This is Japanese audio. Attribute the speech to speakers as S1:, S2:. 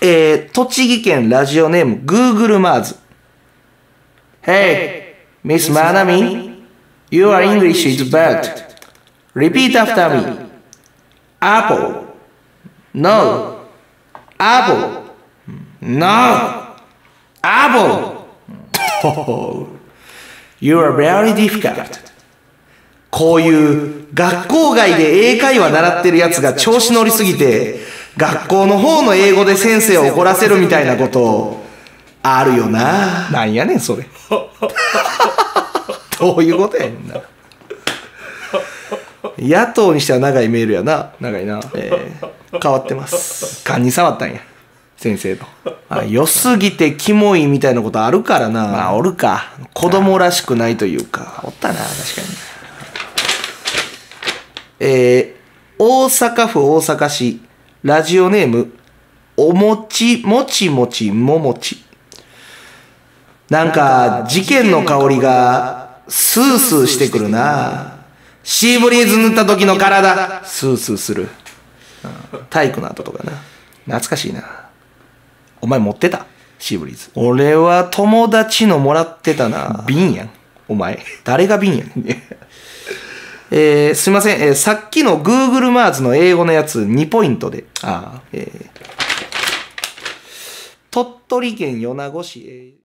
S1: 栃木県ラジオネーム Google マーズ。Hey, Miss Manami, your English is bad. Repeat after me. Apple. No. Apple. No. Apple. Oh, you are very difficult. こういう学校外で英会話習ってるやつが調子乗りすぎて、学校の方の英語で先生を怒らせるみたいなことあるよな。なんやねんそれ。どういうことやねんな。野党にしては長いメールやな。長いな。変わってます。勘に触ったんや先生の。良すぎてキモいみたいなことあるからな。まあおるか。子供らしくないというか。おったな確かに。大阪府大阪市ラジオネームおもちもちもちももち。なんか事件の香りがスースーしてくるな。シーブリーズ塗った時の体スースーする。体育の後とかな。懐かしいな。お前持ってたシーブリーズ。俺は友達のもらってたな。瓶やんお前。誰が瓶やん。すいません、さっきの Google マーズの英語のやつ2ポイントで。鳥取県米子市。